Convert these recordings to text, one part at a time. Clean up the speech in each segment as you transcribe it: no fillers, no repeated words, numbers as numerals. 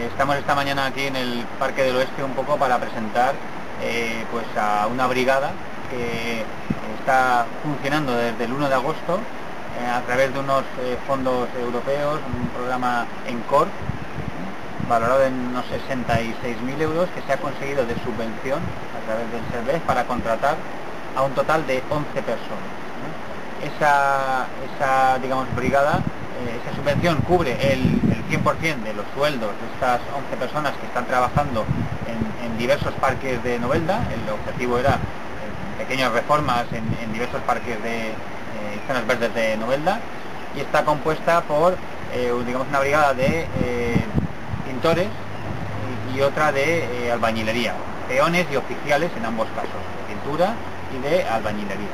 Estamos esta mañana aquí en el Parque del Oeste un poco para presentar pues a una brigada que está funcionando desde el 1 de agosto a través de unos fondos europeos, un programa ENCOR valorado en unos 66.000 euros que se ha conseguido de subvención a través del SERVES para contratar a un total de 11 personas. Esa digamos, brigada, esa subvención cubre el 100% de los sueldos de estas 11 personas que están trabajando en diversos parques de Novelda. El objetivo era pequeñas reformas en diversos parques de zonas verdes de Novelda, y está compuesta por digamos, una brigada de pintores y otra de albañilería, peones y oficiales en ambos casos, de pintura y de albañilería.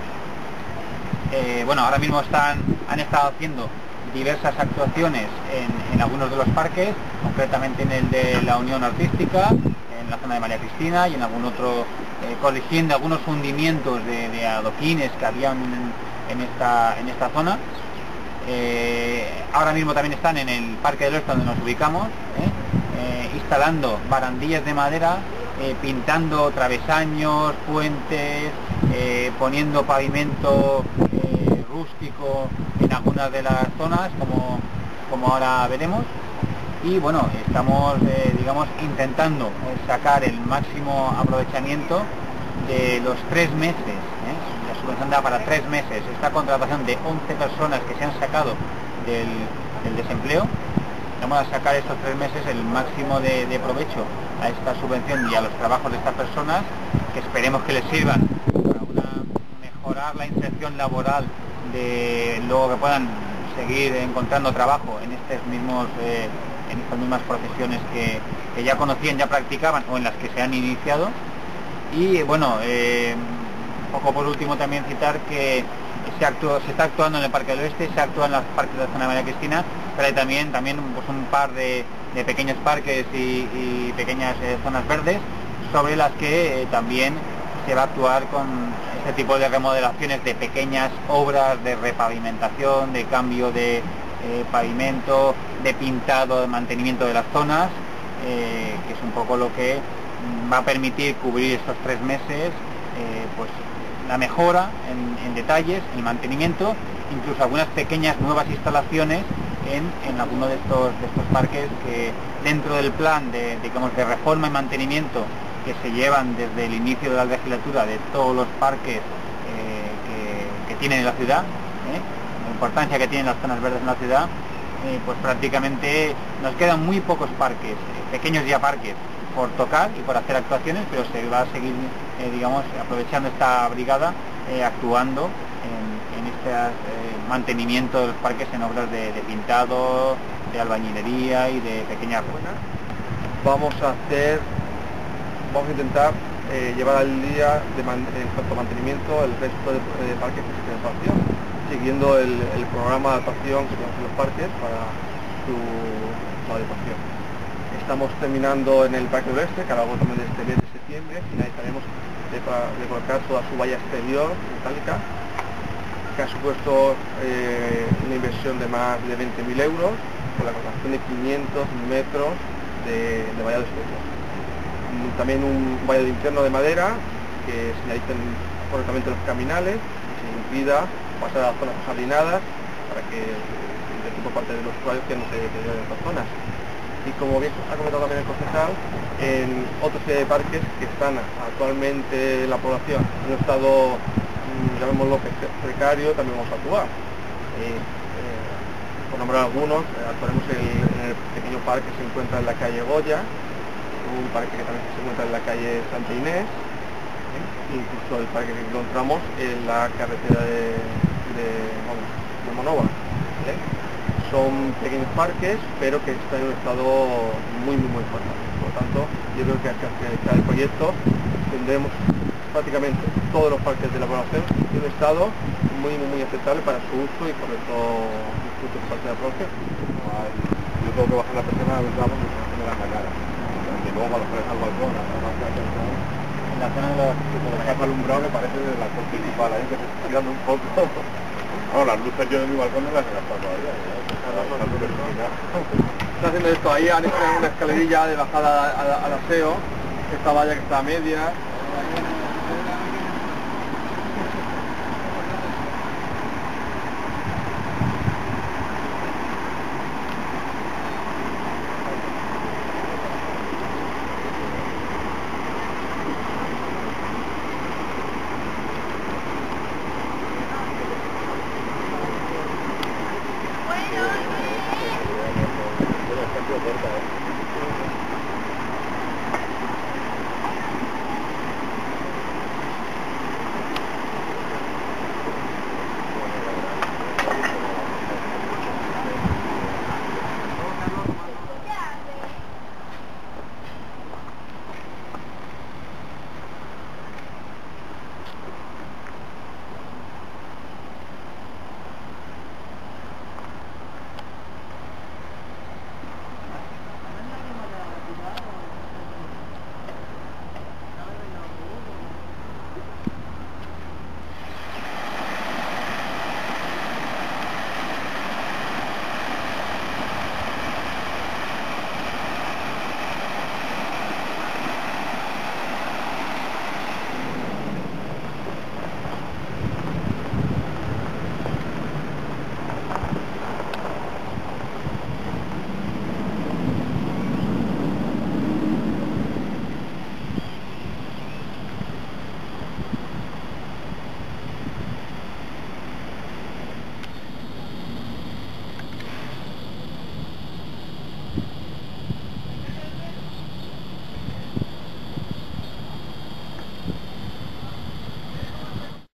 Bueno, ahora mismo han estado haciendo diversas actuaciones en algunos de los parques, concretamente en el de la Unión Artística, en la zona de María Cristina, y en algún otro, corrigiendo algunos hundimientos de adoquines que habían en esta zona. Ahora mismo también están en el Parque del Oeste, donde nos ubicamos, instalando barandillas de madera, pintando travesaños, puentes, poniendo pavimento rústico en algunas de las zonas, como ahora veremos. Y bueno, estamos digamos, intentando sacar el máximo aprovechamiento de los 3 meses, la subvención da para 3 meses, esta contratación de 11 personas que se han sacado del desempleo. Vamos a sacar estos 3 meses el máximo de provecho a esta subvención y a los trabajos de estas personas, que esperemos que les sirvan para mejorar la inserción laboral, luego que puedan seguir encontrando trabajo en estas mismas profesiones que ya conocían, ya practicaban o en las que se han iniciado. Y bueno, un poco por último también citar que se está actuando en el Parque del Oeste, se actúa en los parques de la zona de María Cristina, pero hay también pues, un par de pequeños parques y pequeñas zonas verdes sobre las que también se va a actuar con este tipo de remodelaciones, de pequeñas obras de repavimentación, de cambio de pavimento, de pintado, de mantenimiento de las zonas, que es un poco lo que va a permitir cubrir estos 3 meses, pues la mejora en detalles, el mantenimiento, incluso algunas pequeñas nuevas instalaciones en alguno de estos parques, que dentro del plan digamos, de reforma y mantenimiento que se llevan desde el inicio de la legislatura de todos los parques que tienen en la ciudad, la importancia que tienen las zonas verdes en la ciudad, pues prácticamente nos quedan muy pocos parques, pequeños ya parques, por tocar y por hacer actuaciones, pero se va a seguir digamos, aprovechando esta brigada, actuando en este mantenimiento de los parques en obras de pintado, de albañilería y de pequeñas ruinas. Vamos a intentar llevar al día en cuanto a mantenimiento el resto de parques que existen en Palacio, siguiendo el programa de adaptación que tenemos en los parques para su adecuación. Estamos terminando en el Parque del Oeste, que a lo largo también de este mes de septiembre finalizaremos de colocar toda su valla exterior metálica, que ha supuesto una inversión de más de 20.000 euros, con la colocación de 500 metros de vallado exterior. También un vallado interno de madera que señalicen correctamente los caminales y se impida pasar a las zonas jardinadas, para que el equipo parte de los usuarios que no se deterioren en estas zonas. Y como bien ha comentado también el concejal, en otra serie de parques que están actualmente en la población en un estado, llamémoslo precario, también vamos a actuar. Por nombrar algunos, actuaremos en el pequeño parque que se encuentra en la calle Goya, un parque que también se encuentra en la calle Santa Inés, incluso el parque que encontramos en la carretera de Monova. Son pequeños parques, pero que están en un estado muy fuerte. Por lo tanto, yo creo que al finalizar el proyecto tendremos prácticamente todos los parques de la población en un estado muy aceptable para su uso y correcto disfrute por parte de la población. Yo tengo que bajar la persona, vamos, y no me da cara. Que luego cuando pones al balcón, En la zona de los alumbrado me parece de la cosa principal, ahí que se está tirando un poco. Bueno, las luces yo de mi balcón no las he gastado todavía, está súper iluminado. Está haciendo esto, ahí han hecho una escalerilla de bajada al aseo, esta valla que está a media,